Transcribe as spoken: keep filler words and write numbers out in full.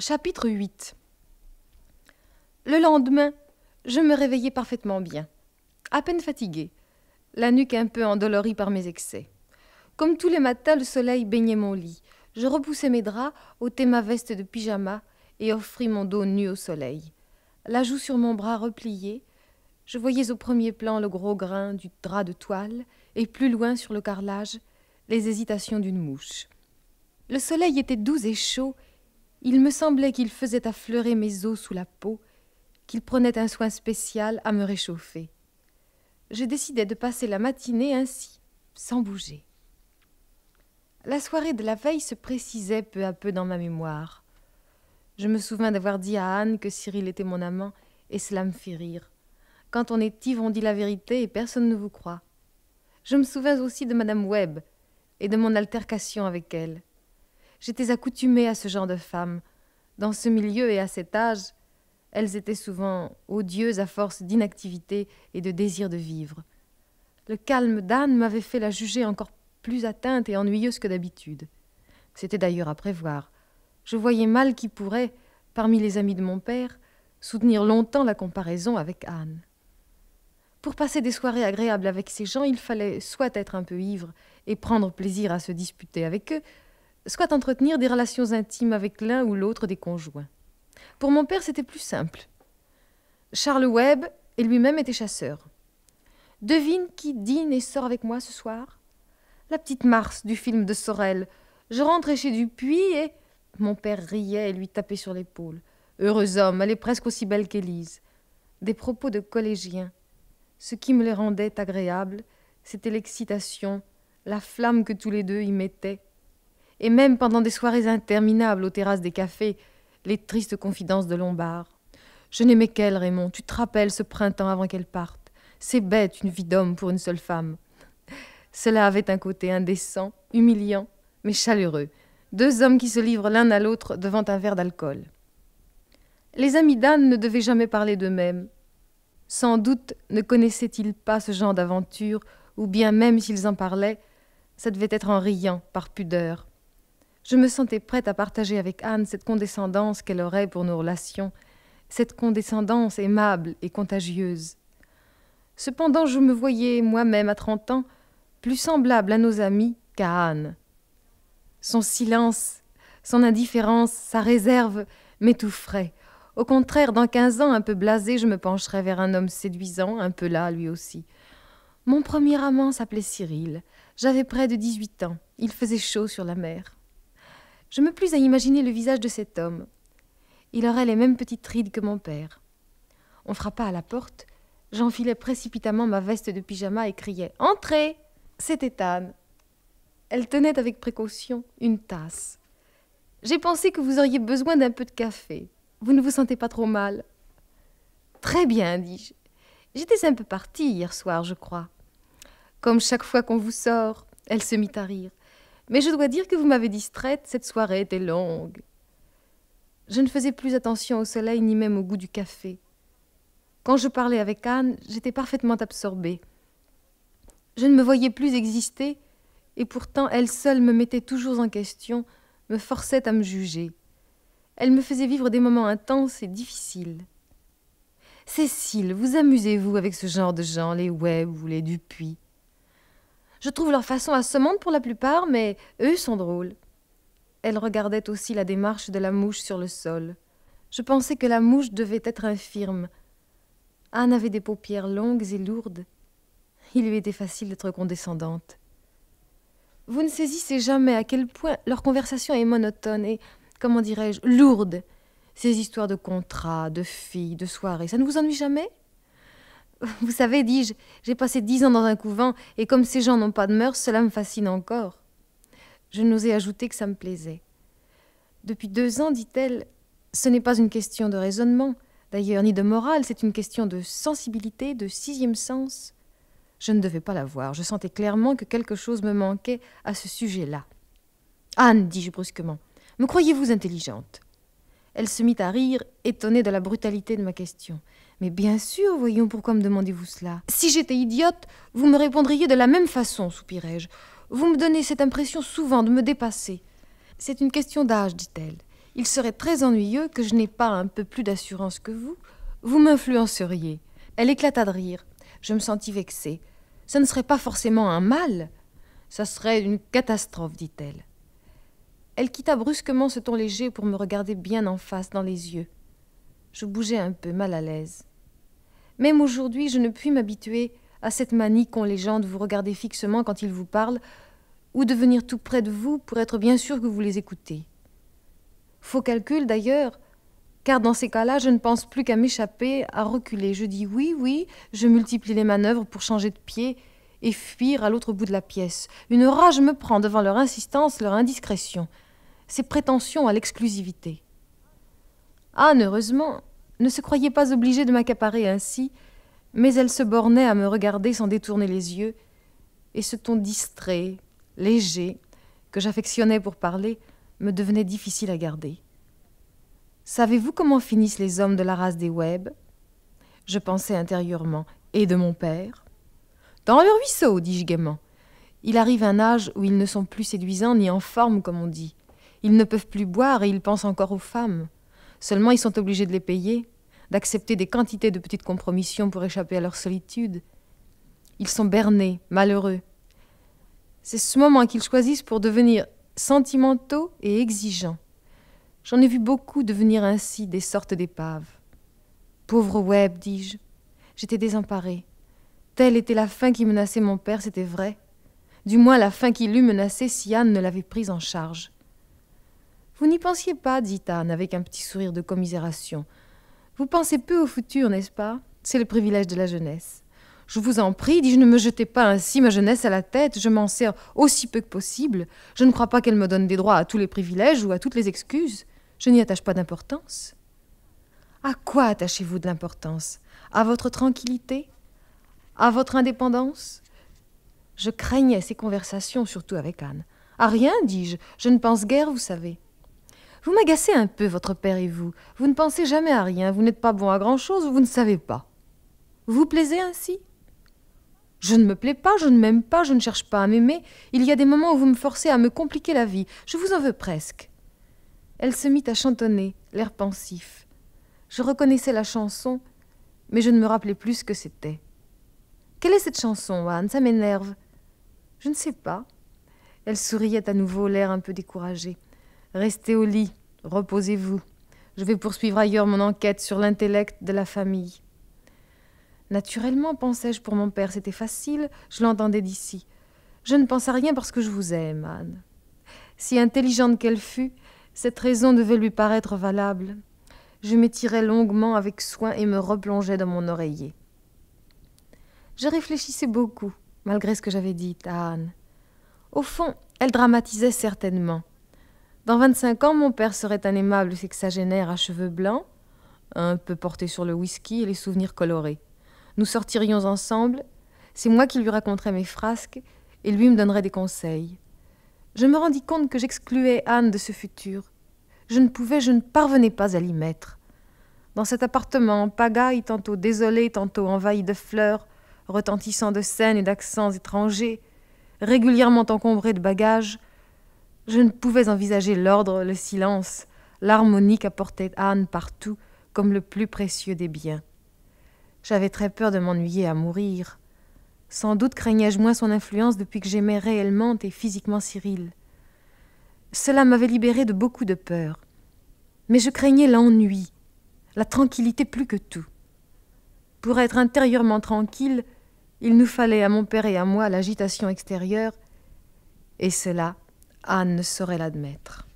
Chapitre huit. Le lendemain, je me réveillai parfaitement bien, à peine fatiguée, la nuque un peu endolorie par mes excès. Comme tous les matins, le soleil baignait mon lit. Je repoussai mes draps, ôtai ma veste de pyjama et offris mon dos nu au soleil. La joue sur mon bras replié, je voyais au premier plan le gros grain du drap de toile et plus loin sur le carrelage les hésitations d'une mouche. Le soleil était doux et chaud. Il me semblait qu'il faisait affleurer mes os sous la peau, qu'il prenait un soin spécial à me réchauffer. Je décidai de passer la matinée ainsi, sans bouger. La soirée de la veille se précisait peu à peu dans ma mémoire. Je me souvins d'avoir dit à Anne que Cyril était mon amant, et cela me fit rire. Quand on est ivre, on dit la vérité et personne ne vous croit. Je me souvins aussi de Madame Webb et de mon altercation avec elle. J'étais accoutumée à ce genre de femmes. Dans ce milieu et à cet âge, elles étaient souvent odieuses à force d'inactivité et de désir de vivre. Le calme d'Anne m'avait fait la juger encore plus atteinte et ennuyeuse que d'habitude. C'était d'ailleurs à prévoir. Je voyais mal qui pourrait, parmi les amis de mon père, soutenir longtemps la comparaison avec Anne. Pour passer des soirées agréables avec ces gens, il fallait soit être un peu ivre et prendre plaisir à se disputer avec eux, soit entretenir des relations intimes avec l'un ou l'autre des conjoints. Pour mon père, c'était plus simple. Charles Webb et lui-même étaient chasseurs. Devine qui dîne et sort avec moi ce soir? La petite Mars du film de Sorel. Je rentrais chez Dupuis et... Mon père riait et lui tapait sur l'épaule. Heureux homme, elle est presque aussi belle qu'Élise. Des propos de collégiens. Ce qui me les rendait agréables, c'était l'excitation, la flamme que tous les deux y mettaient. Et même pendant des soirées interminables aux terrasses des cafés, les tristes confidences de Lombard. Je n'aimais qu'elle, Raymond, tu te rappelles ce printemps avant qu'elle parte. C'est bête, une vie d'homme pour une seule femme. Cela avait un côté indécent, humiliant, mais chaleureux. Deux hommes qui se livrent l'un à l'autre devant un verre d'alcool. Les amis d'Anne ne devaient jamais parler d'eux-mêmes. Sans doute ne connaissaient-ils pas ce genre d'aventure, ou bien même s'ils en parlaient, ça devait être en riant, par pudeur. Je me sentais prête à partager avec Anne cette condescendance qu'elle aurait pour nos relations, cette condescendance aimable et contagieuse. Cependant, je me voyais moi-même à trente ans plus semblable à nos amis qu'à Anne. Son silence, son indifférence, sa réserve m'étoufferaient. Au contraire, dans quinze ans, un peu blasée, je me pencherais vers un homme séduisant, un peu là, lui aussi. Mon premier amant s'appelait Cyril. J'avais près de dix-huit ans. Il faisait chaud sur la mer. Je me plis à imaginer le visage de cet homme. Il aurait les mêmes petites rides que mon père. On frappa à la porte. J'enfilai précipitamment ma veste de pyjama et criai « Entrez !» C'était Anne. Elle tenait avec précaution une tasse. « J'ai pensé que vous auriez besoin d'un peu de café. Vous ne vous sentez pas trop mal ?»« Très bien, dis-je. J'étais un peu partie hier soir, je crois. » Comme chaque fois qu'on vous sort, elle se mit à rire. « Mais je dois dire que vous m'avez distraite, cette soirée était longue. » Je ne faisais plus attention au soleil ni même au goût du café. Quand je parlais avec Anne, j'étais parfaitement absorbée. Je ne me voyais plus exister, et pourtant elle seule me mettait toujours en question, me forçait à me juger. Elle me faisait vivre des moments intenses et difficiles. « Cécile, vous amusez-vous avec ce genre de gens, les Webb ou les Dupuis? Je trouve leur façon assommante pour la plupart, mais eux sont drôles. » Elle regardait aussi la démarche de la mouche sur le sol. Je pensais que la mouche devait être infirme. Anne avait des paupières longues et lourdes. Il lui était facile d'être condescendante. Vous ne saisissez jamais à quel point leur conversation est monotone et, comment dirais-je, lourde. Ces histoires de contrats, de filles, de soirées, ça ne vous ennuie jamais? Vous savez, dis-je, j'ai passé dix ans dans un couvent et comme ces gens n'ont pas de mœurs, cela me fascine encore. Je n'osais ajouter que ça me plaisait. Depuis deux ans, dit-elle, ce n'est pas une question de raisonnement, d'ailleurs, ni de morale, c'est une question de sensibilité, de sixième sens. Je ne devais pas la voir, je sentais clairement que quelque chose me manquait à ce sujet-là. « Anne, dis-je brusquement, me croyez-vous intelligente ?» Elle se mit à rire, étonnée de la brutalité de ma question. « Mais bien sûr, voyons, pourquoi me demandez-vous cela? Si j'étais idiote, vous me répondriez de la même façon, soupirai-je. Vous me donnez cette impression souvent de me dépasser. C'est une question d'âge, dit-elle. Il serait très ennuyeux que je n'ai pas un peu plus d'assurance que vous. Vous m'influenceriez. » Elle éclata de rire. Je me sentis vexée. « Ce ne serait pas forcément un mal. Ça serait une catastrophe, dit-elle. » Elle quitta brusquement ce ton léger pour me regarder bien en face dans les yeux. Je bougeais un peu, mal à l'aise. Même aujourd'hui, je ne puis m'habituer à cette manie qu'ont les gens de vous regarder fixement quand ils vous parlent, ou de venir tout près de vous pour être bien sûr que vous les écoutez. Faux calcul d'ailleurs, car dans ces cas-là, je ne pense plus qu'à m'échapper, à reculer. Je dis oui, oui, je multiplie les manœuvres pour changer de pied et fuir à l'autre bout de la pièce. Une rage me prend devant leur insistance, leur indiscrétion, ces prétentions à l'exclusivité. Anne, heureusement, ne se croyait pas obligée de m'accaparer ainsi, mais elle se bornait à me regarder sans détourner les yeux, et ce ton distrait, léger, que j'affectionnais pour parler, me devenait difficile à garder. « Savez-vous comment finissent les hommes de la race des Webb ?» Je pensais intérieurement. « Et de mon père ?»« Dans le ruisseau, dis-je gaiement. Il arrive un âge où ils ne sont plus séduisants ni en forme, comme on dit. Ils ne peuvent plus boire et ils pensent encore aux femmes. Seulement ils sont obligés de les payer, d'accepter des quantités de petites compromissions pour échapper à leur solitude. Ils sont bernés, malheureux. C'est ce moment qu'ils choisissent pour devenir sentimentaux et exigeants. J'en ai vu beaucoup devenir ainsi des sortes d'épaves. Pauvre Webb, dis-je. J'étais désemparée. Telle était la fin qui menaçait mon père, c'était vrai. Du moins la fin qui l'eût menacé si Anne ne l'avait prise en charge. Vous n'y pensiez pas, dit Anne avec un petit sourire de commisération. Vous pensez peu au futur, n'est-ce pas? C'est le privilège de la jeunesse. Je vous en prie, dis-je, ne me jetez pas ainsi ma jeunesse à la tête, je m'en sers aussi peu que possible. Je ne crois pas qu'elle me donne des droits à tous les privilèges ou à toutes les excuses. Je n'y attache pas d'importance. À quoi attachez-vous de l'importance? À votre tranquillité? À votre indépendance? Je craignais ces conversations, surtout avec Anne. À rien, dis-je, je ne pense guère, vous savez. Vous m'agacez un peu, votre père et vous. Vous ne pensez jamais à rien, vous n'êtes pas bon à grand-chose ou vous ne savez pas. Vous vous plaisez ainsi? Je ne me plais pas, je ne m'aime pas, je ne cherche pas à m'aimer. Il y a des moments où vous me forcez à me compliquer la vie. Je vous en veux presque. Elle se mit à chantonner, l'air pensif. Je reconnaissais la chanson, mais je ne me rappelais plus ce que c'était. Quelle est cette chanson, Anne? Ça m'énerve. Je ne sais pas. Elle souriait à nouveau, l'air un peu découragé. Restez au lit, reposez-vous. Je vais poursuivre ailleurs mon enquête sur l'intellect de la famille. Naturellement, pensais-je, pour mon père, c'était facile, je l'entendais d'ici. Je ne pense à rien parce que je vous aime, Anne. Si intelligente qu'elle fût, cette raison devait lui paraître valable. Je m'étirais longuement avec soin et me replongeais dans mon oreiller. Je réfléchissais beaucoup, malgré ce que j'avais dit à Anne. Au fond, elle dramatisait certainement. Dans vingt-cinq ans, mon père serait un aimable sexagénaire à cheveux blancs, un peu porté sur le whisky et les souvenirs colorés. Nous sortirions ensemble, c'est moi qui lui raconterais mes frasques et lui me donnerait des conseils. Je me rendis compte que j'excluais Anne de ce futur. Je ne pouvais, je ne parvenais pas à l'y mettre. Dans cet appartement en pagaille, tantôt désolé, tantôt envahi de fleurs, retentissant de scènes et d'accents étrangers, régulièrement encombré de bagages, je ne pouvais envisager l'ordre, le silence, l'harmonie qu'apportait Anne partout comme le plus précieux des biens. J'avais très peur de m'ennuyer à mourir. Sans doute craignais-je moins son influence depuis que j'aimais réellement et physiquement Cyril. Cela m'avait libérée de beaucoup de peur. Mais je craignais l'ennui, la tranquillité plus que tout. Pour être intérieurement tranquille, il nous fallait à mon père et à moi l'agitation extérieure, et cela, Anne ne saurait l'admettre.